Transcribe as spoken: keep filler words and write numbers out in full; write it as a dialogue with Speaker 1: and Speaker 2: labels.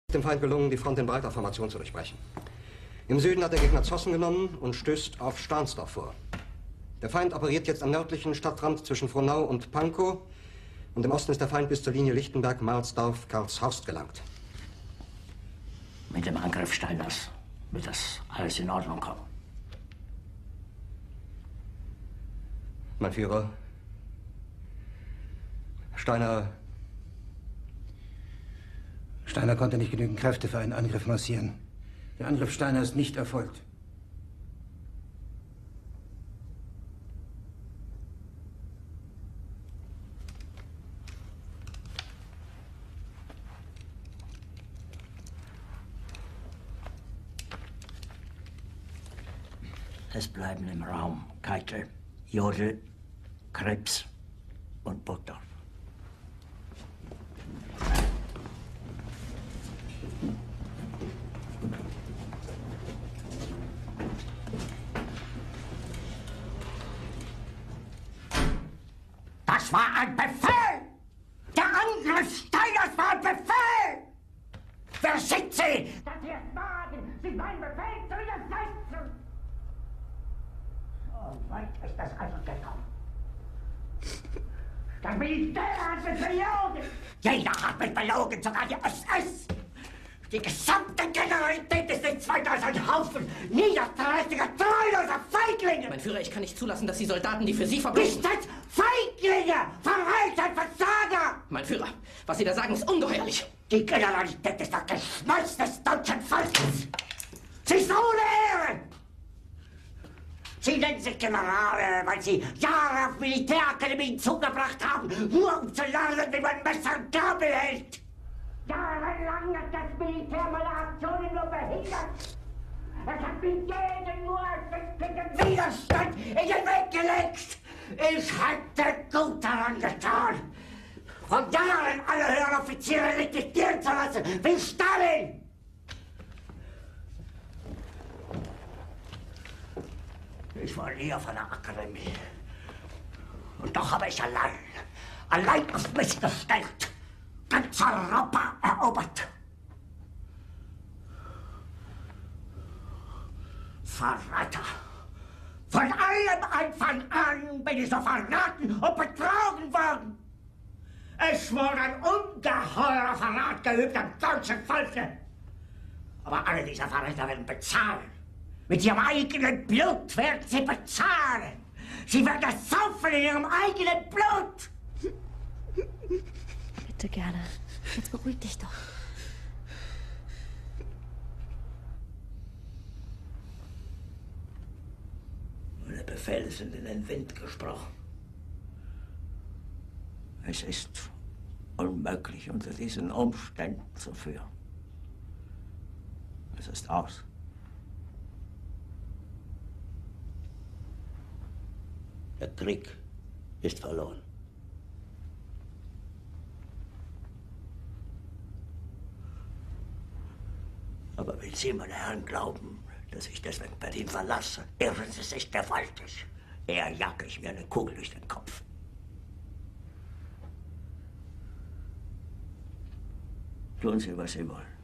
Speaker 1: Dem Feind gelungen, die Front in breiter Formation zu durchbrechen. Im Süden hat der Gegner Zossen genommen und stößt auf Stahnsdorf vor. Der Feind operiert jetzt am nördlichen Stadtrand zwischen Frohnau und Pankow und im Osten ist der Feind bis zur Linie Lichtenberg-Marsdorf-Karlshorst gelangt.
Speaker 2: Mit dem Angriff Steiners wird das alles in Ordnung kommen.
Speaker 1: Mein Führer, Steiner...
Speaker 3: Steiner konnte nicht genügend Kräfte für einen Angriff massieren. Der Angriff Steiner ist nicht erfolgt.
Speaker 2: Es bleiben im Raum Keitel, Jodl, Krebs und Burgdorf.
Speaker 4: Das war ein Befehl! Der Angriff Steiners war ein Befehl! Wer sind Sie, dass Sie es wagen, sich meinen Befehl zu widersetzen? So weit ist das also gekommen. Das Militär hat mich belogen! Jeder hat mich belogen, sogar die S S! Die gesamte Generalität ist nichts weiter als ein Haufen niederträchtiger, treuloser Feiglinge!
Speaker 5: Mein Führer, ich kann nicht zulassen, dass die Soldaten, die für Sie verbringen...
Speaker 4: Nicht als Feiglinge! Verreiter, Versager!
Speaker 5: Mein Führer, was Sie da sagen, ist ungeheuerlich!
Speaker 4: Die Generalität ist das Geschmeiß des deutschen Volkes! Sie ist ohne Ehre! Sie nennen sich Generale, weil Sie Jahre auf Militärakademien zugebracht haben, nur um zu lernen, wie man Messer und Gabel hält! Jahrelang hat das Militär meine Aktionen nur behindert. Es hat mir jeden nur erfindlichen Widerstand in den Weg gelegt. Ich hätte gut daran getan, von Jahren alle höheren Offiziere liquidieren zu lassen, wie Stalin. Ich war nie auf einer Akademie. Und doch habe ich allein, allein auf mich gestellt, ganz Europa erobert. Verräter! Von allem Anfang an bin ich so verraten und betrogen worden. Es wurde ein ungeheurer Verrat geübt am deutschen Volke. Aber alle diese Verräter werden bezahlen. Mit ihrem eigenen Blut werden sie bezahlen. Sie werden das saufen in ihrem eigenen Blut.
Speaker 6: Bitte gerne. Jetzt beruhig dich doch.
Speaker 2: Meine Befehle sind in den Wind gesprochen. Es ist unmöglich, unter diesen Umständen zu führen. Es ist aus. Der Krieg ist verloren. Aber wenn Sie, meine Herren, glauben, dass ich deswegen Berlin verlasse, irren Sie sich gewaltig. Eher jage ich mir eine Kugel durch den Kopf. Tun Sie, was Sie wollen.